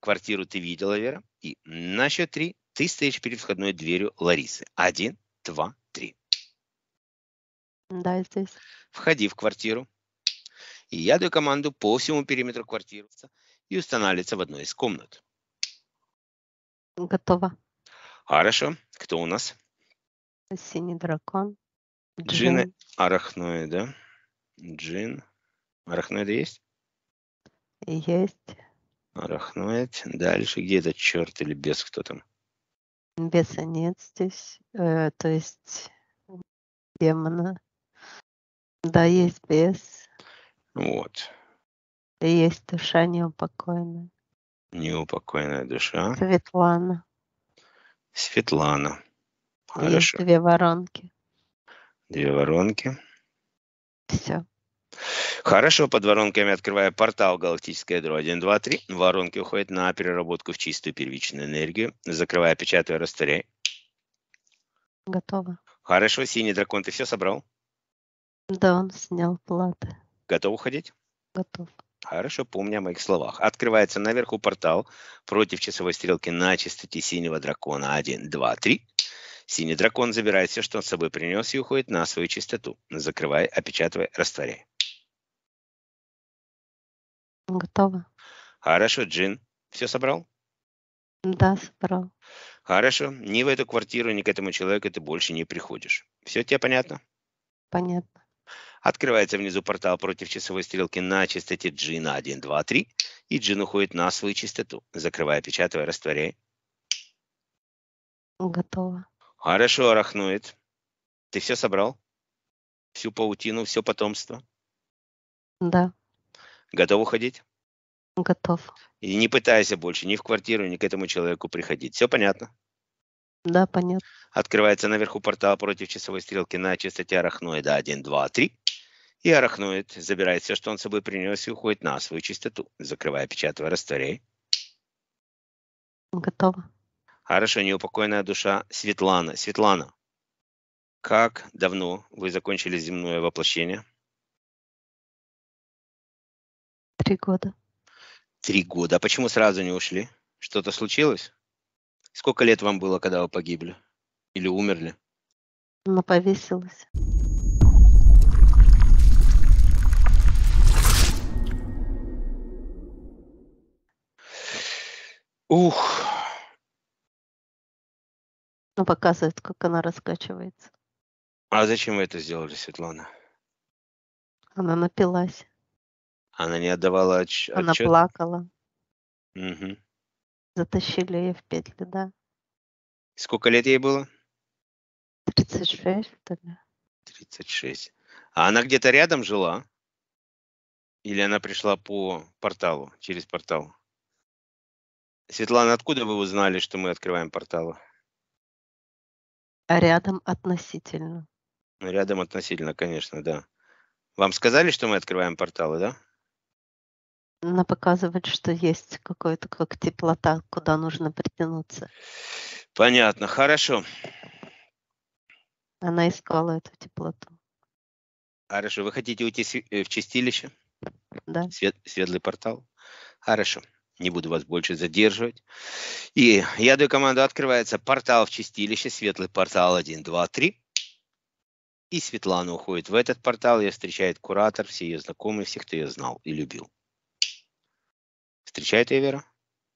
квартиру ты видела, Вера. И на счет 3 ты стоишь перед входной дверью Ларисы. 1, 2, 3. Да, здесь. Входи в квартиру. И я даю команду по всему периметру квартиры и устанавливаться в одной из комнат. Готово. Хорошо. Кто у нас? Синий дракон. Джин, Джин. арахноид, да? Джин. Арахноиды есть? Есть. Арахноид. Дальше. Где этот черт или бес? Кто там? Беса нет здесь. То есть демона. Да, есть бес. Вот. И есть душа неупокоенная. Неупокоенная душа. Светлана. Светлана. Есть Хорошо. 2 воронки. 2 воронки. Все. Хорошо, под воронками открываю портал галактическое ядро 1, 2, 3. Воронки уходят на переработку в чистую первичную энергию. Закрываю, печатаю, растворяю. Готово. Хорошо, синий дракон, ты все собрал? Да, он снял платы. Готов уходить? Готов. Хорошо, помни о моих словах. Открывается наверху портал против часовой стрелки на частоте синего дракона 1, 2, 3. Синий дракон забирает все, что он с собой принес, и уходит на свою частоту. Закрывай, опечатывай, растворяй. Готово. Хорошо, Джин, все собрал? Да, собрал. Хорошо, ни в эту квартиру, ни к этому человеку ты больше не приходишь. Все тебе понятно? Понятно. Открывается внизу портал против часовой стрелки на частоте Джина 1, 2, 3. И Джин уходит на свою частоту. Закрывай, опечатывай, растворяй. Готово. Хорошо, арахноид. Ты все собрал? Всю паутину, все потомство? Да, Готов уходить? готов. И не пытайся больше ни в квартиру, ни к этому человеку приходить. Все понятно? Да, понятно. Открывается наверху портал против часовой стрелки на частоте арахноида 1, 2, 3. И арахноид забирает все, что он с собой принес, и уходит на свою частоту. Закрывай, опечатывай, растворяй. Готово. Хорошо, неупокоенная душа Светлана. Светлана, как давно вы закончили земное воплощение? 3 года. 3 года. А почему сразу не ушли? Что-то случилось? Сколько лет вам было, когда вы погибли? Или умерли? Она повесилась. Ух, Ну, показывает, как она раскачивается. а зачем вы это сделали, Светлана? Она напилась. Она не отдавала Она отчет? плакала. Мгм. Затащили ее в петли, да. Сколько лет ей было? 36, что ли? 36. А она где-то рядом жила? Или она пришла по порталу, через портал? Светлана, откуда вы узнали, что мы открываем порталы? А рядом относительно. Ну, рядом относительно, конечно, да. Вам сказали, что мы открываем порталы, да? Она показывает, что есть какой-то как теплота, куда нужно притянуться. Понятно, хорошо. Она искала эту теплоту. Хорошо, вы хотите уйти в чистилище? Да. Светлый портал? Хорошо, не буду вас больше задерживать. И я даю команду, открывается портал в чистилище, светлый портал 1, 2, 3. И Светлана уходит в этот портал, ее встречает куратор, все ее знакомые, всех, кто ее знал и любил. Встречает ее Вера?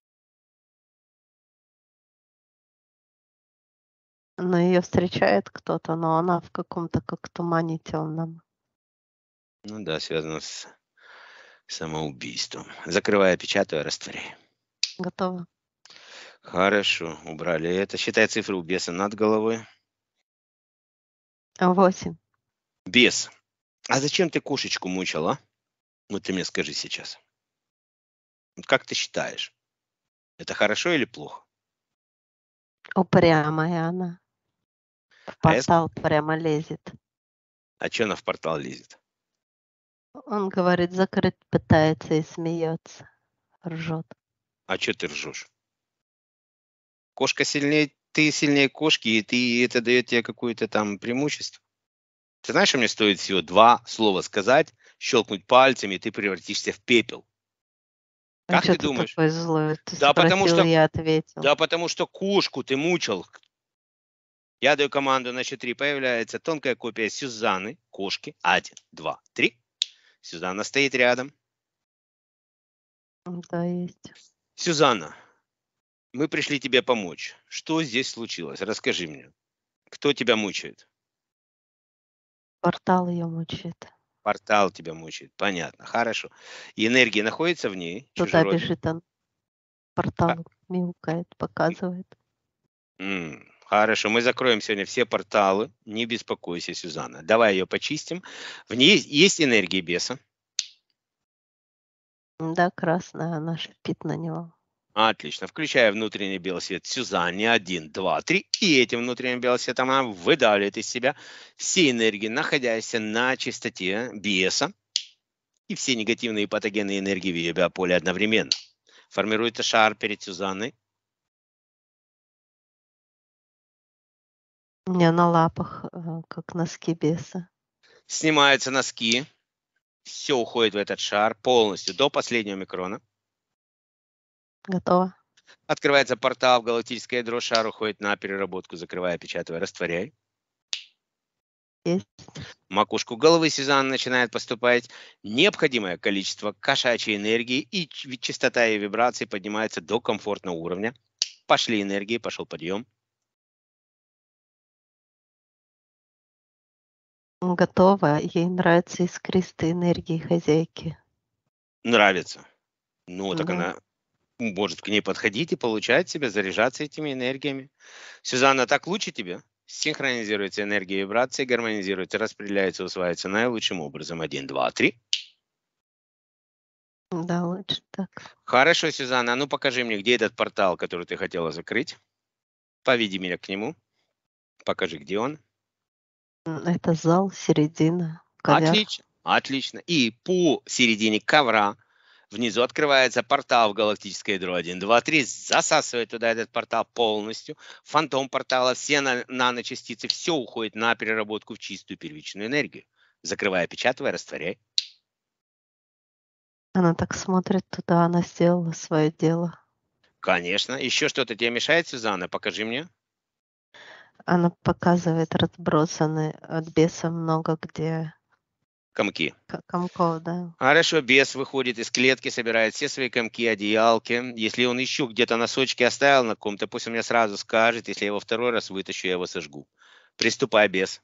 Но ее встречает кто-то, но она в каком-то как тумане темном. Ну да, связано с самоубийством. Закрываю, печатаю, растворяю. Готова. Хорошо, убрали это. Считай цифры у беса над головой. 8. Бес, а зачем ты кошечку мучил, а? Вот ты мне скажи сейчас. Вот как ты считаешь, это хорошо или плохо? Упрямая она. В А, портал прямо лезет. а что она в портал лезет? Он говорит, закрыть пытается и смеется. Ржет. А что ты ржешь? Кошка сильнее, ты сильнее кошки, и это дает тебе какое-то там преимущество. Ты знаешь, что мне стоит всего 2 слова сказать, щелкнуть пальцами, и ты превратишься в пепел. А Как что ты ты думаешь? такой злой? Ты Да потому спросил, что, я ответил. да потому что кошку ты мучил. Я даю команду на счет 3. Появляется тонкая копия Сюзанны, кошки. 1, 2, 3. Сюзанна стоит рядом. Да, есть. Сюзанна, мы пришли тебе помочь. Что здесь случилось? Расскажи мне. Кто тебя мучает? Портал ее мучает. Портал тебя мучает. Понятно. Хорошо. И энергия находится в ней, Туда чужеродной? бежит он. А, Портал мяукает, показывает. Хорошо. Мы закроем сегодня все порталы. Не беспокойся, Сюзанна. Давай ее почистим. В ней есть энергия беса. Да, красная, она шипит на него. Отлично. Включая внутренний белый свет Сюзанне. 1, 2, 3. И этим внутренним белым светом она выдавливает из себя все энергии, находящиеся на чистоте беса, и все негативные и патогенные энергии в ее биополе одновременно. Формируется шар перед Сюзанной. У меня на лапах, как носки беса. Снимаются носки. Все уходит в этот шар полностью до последнего микрона. Готово? Открывается портал в галактическое ядро, шар уходит на переработку, закрывая, опечатывая, растворяй. Есть. В макушку головы Сюзанны начинает поступать необходимое количество кошачьей энергии, и частота и вибрации поднимается до комфортного уровня. Пошли энергии, пошел подъем. Готово. Ей нравятся искристые энергии хозяйки. Нравится. Ну, так Да. она может к ней подходить и получать себя, заряжаться этими энергиями. Сюзанна, так лучше тебе? Синхронизируется энергия и вибрации, гармонизируется, распределяется, усваивается наилучшим образом. 1, 2, 3. Да, лучше так. Хорошо, Сюзанна, а ну покажи мне, где этот портал, который ты хотела закрыть. Поведи меня к нему. Покажи, где он. Это зал, середина, ковер. Отлично, отлично. И по середине ковра внизу открывается портал в галактическое ядро. 1, 2, 3. Засасывает туда этот портал полностью. Фантом портала, все наночастицы, все уходит на переработку в чистую первичную энергию. Закрывая, опечатывая, растворяй. Она так смотрит туда, она сделала свое дело. Конечно. Еще что-то тебе мешает, Сюзанна? Покажи мне. Она показывает разбросаны от беса много где Комки. комков, да. Хорошо, бес выходит из клетки, собирает все свои комки, одеялки. Если он еще где-то носочки оставил на ком-то, пусть он мне сразу скажет. Если я его второй раз вытащу, я его сожгу. Приступай, бес.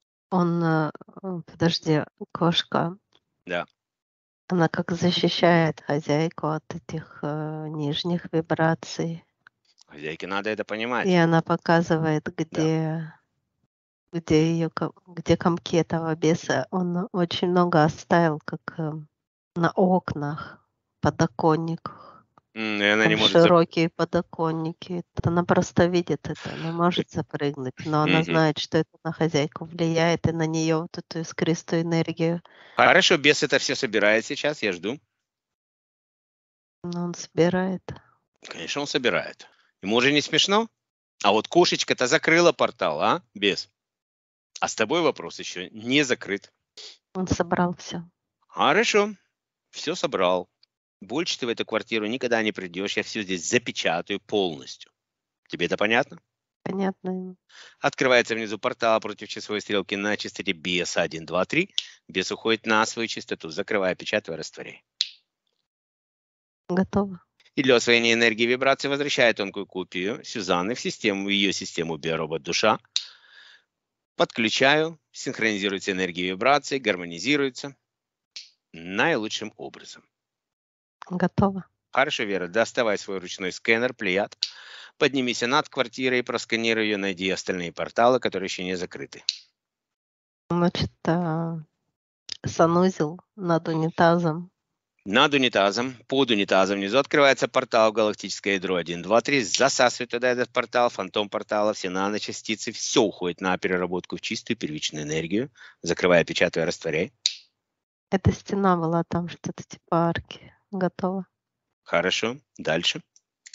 Подожди, кошка, Да. она как защищает хозяйку от этих нижних вибраций. Хозяйке надо это И понимать. она показывает, Да. где комки этого беса. Он очень много оставил, как на окнах, подоконниках. И она не Там может широкие подоконники. Она просто видит это, не может запрыгнуть, но она Мгм. знает, что это на хозяйку влияет и на нее вот эту искристую энергию. Хорошо, бес это все собирает сейчас, я жду. Но он собирает. Конечно, он собирает. Ему уже не смешно? А вот кошечка-то закрыла портал, а, бес? А с тобой вопрос еще не закрыт. Он собрал все. Хорошо, все собрал. Больше ты в эту квартиру никогда не придешь, я все здесь запечатаю полностью. Тебе это понятно? Понятно ему. Открывается внизу портал против часовой стрелки на частоте BS 1, 2, 3. Бес уходит на свою частоту, закрывая, печатая, растворяй. Готово. И для усвоения энергии вибрации возвращает тонкую копию Сюзанны в ее систему биоробот душа. Подключаю, синхронизируется энергия вибрации, гармонизируется наилучшим образом. Готово. Хорошо, Вера, доставай свой ручной скэнер, плеяд, поднимись над квартирой, просканируй ее, найди остальные порталы, которые еще не закрыты. Значит, санузел над унитазом. Над унитазом, под унитазом внизу открывается портал в галактическое ядро 1, 2, 3. Засасывает туда этот портал, фантом портала, все наночастицы. Все уходит на переработку в чистую первичную энергию. Закрывая, печатая, растворяй. Эта стена была там что-то типа арки. Готово. Хорошо. Дальше.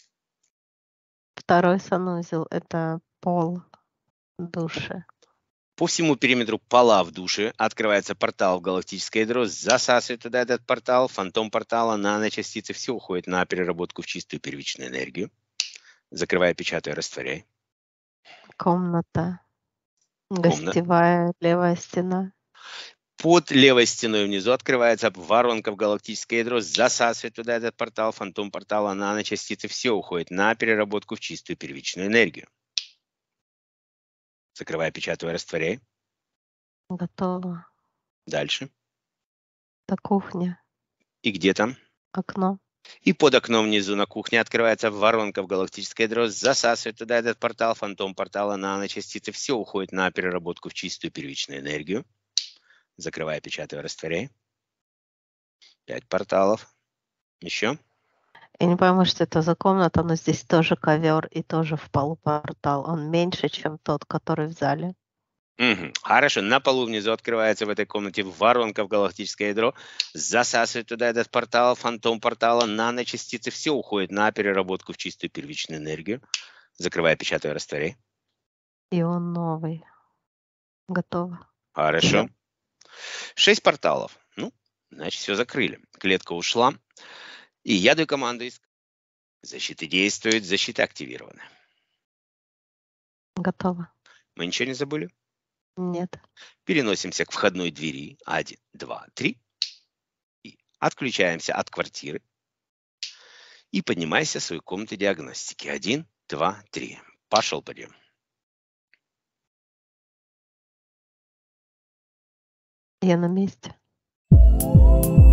Второй санузел — это пол душа. По всему периметру пола в душе открывается портал в галактическое ядро, засасывает туда этот портал, фантом портала, наночастицы, все уходит на переработку в чистую первичную энергию. Закрывай, печатай, растворяй. Комната. Комната. Гостевая, левая стена. Под левой стеной внизу открывается воронка в галактическое ядро, засасывает туда этот портал, фантом портала, наночастицы, все уходит на переработку в чистую первичную энергию. Закрывай, печатай, растворяй. Готово. Дальше. Это кухня. И где там? Окно. И под окном внизу на кухне открывается воронка в галактическое ядро, засасывает туда этот портал, фантом портала, наночастицы, все уходит на переработку в чистую первичную энергию. Закрывай, печатай, растворяй. 5 порталов. Еще. Я не пойму, что это за комната, но здесь тоже ковер и тоже в полу портал. Он меньше, чем тот, который в зале. Хорошо. На полу внизу открывается в этой комнате воронка в галактическое ядро, засасывает туда этот портал, фантом портала, наночастицы, все уходит на переработку в чистую первичную энергию. Закрывай, печатай, растворяй. И он новый. Готово. Хорошо. 6 порталов. Ну, значит, все закрыли. Клетка ушла. И я даю команду искать. Защита действует, защита активирована. Готово. Мы ничего не забыли? Нет. Переносимся к входной двери. 1, 2, 3. И отключаемся от квартиры. И поднимайся в свою комнату диагностики. 1, 2, 3. Пошел, подъем. Я на месте.